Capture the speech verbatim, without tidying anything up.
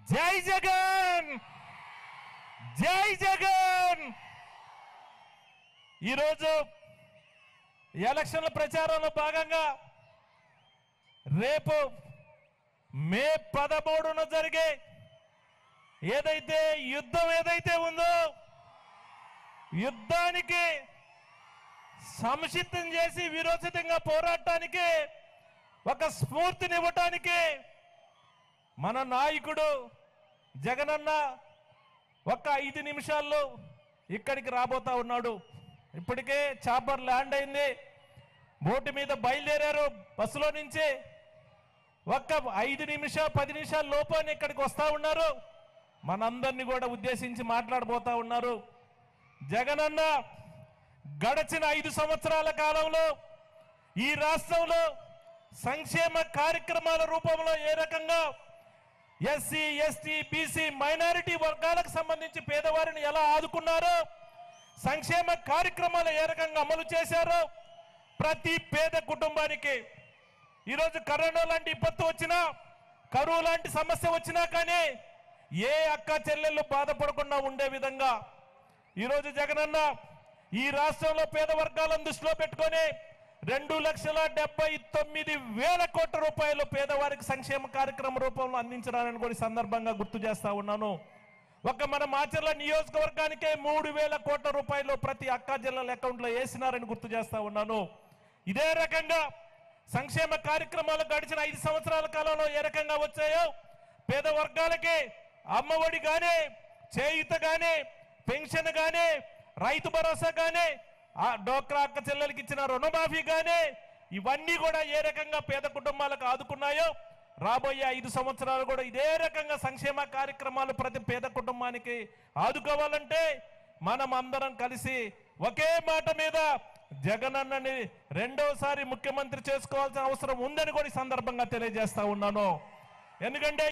జై జగన్ జై జగన్ ఈరోజు ఎలక్షన్ల ప్రచారంలో భాగంగా రేపు మే పదమూడున జరిగే ఏదైతే యుద్ధం ఏదైతే ఉందో యుద్ధానికి సంసిద్ధం చేసి విరోచితంగా పోరాటానికి ఒక స్ఫూర్తినివ్వటానికి మన నాయకుడు జగనన్న ఒక ఐదు నిమిషాల్లో ఇక్కడికి రాబోతా ఉన్నాడు. ఇప్పటికే చాపర్ ల్యాండ్ అయింది, బోటు మీద బయలుదేరారు బస్సులో నుంచి. ఒక్క ఐదు నిమిషాలు పది నిమిషాల లోపల ఇక్కడికి వస్తా ఉన్నారు. మనందరినీ కూడా ఉద్దేశించి మాట్లాడబోతా ఉన్నారు. జగనన్న గడచిన ఐదు సంవత్సరాల కాలంలో ఈ రాష్ట్రంలో సంక్షేమ కార్యక్రమాల రూపంలో ఏ రకంగా ఎస్సీ ఎస్టీ బీసీ మైనారిటీ వర్గాలకు సంబంధించి పేదవారిని ఎలా ఆదుకున్నారో, సంక్షేమ కార్యక్రమాలు ఏ రకంగా అమలు చేశారో, ప్రతి పేద కుటుంబానికి ఈరోజు కరోనా లాంటి విపత్తు వచ్చినా, కరువు లాంటి సమస్య వచ్చినా కానీ ఏ అక్క చెల్లెళ్ళు బాధపడకుండా ఉండే విధంగా ఈరోజు జగనన్న ఈ రాష్ట్రంలో పేద వర్గాలను దృష్టిలో పెట్టుకొని రెండు లక్షల డెబ్బై తొమ్మిది వేల కోట్ల రూపాయలు పేదవారికి సంక్షేమ కార్యక్రమ రూపంలో అందించడాన్ని కూడా సందర్భంగా గుర్తు చేస్తా ఉన్నాను. ఒక మన మాచర్ల నియోజకవర్గానికే మూడు వేల కోట్ల రూపాయలు ప్రతి అక్క జిల్లాల అకౌంట్లో వేసినారని గుర్తు చేస్తా ఉన్నాను. ఇదే రకంగా సంక్షేమ కార్యక్రమాలు గడిచిన ఐదు సంవత్సరాల కాలంలో ఏ రకంగా వచ్చాయో పేద వర్గాలకి అమ్మఒడి కానీ, చేయూత కానీ, పెన్షన్ కానీ, రైతు భరోసా కానీ, ఆ డోక్రా అక్క చెల్లెలకి ఇచ్చిన రుణమాఫీ కానీ, ఇవన్నీ కూడా ఏ రకంగా పేద కుటుంబాలకు ఆదుకున్నాయో రాబోయే ఐదు సంవత్సరాలు కూడా ఇదే రకంగా సంక్షేమ కార్యక్రమాలు ప్రతి పేద కుటుంబానికి ఆదుకోవాలంటే మనం అందరం కలిసి ఒకే మాట మీద జగనన్నని రెండోసారి ముఖ్యమంత్రి చేసుకోవాల్సిన అవసరం ఉందని కూడా ఈ సందర్భంగా తెలియజేస్తా ఉన్నాను. ఎందుకంటే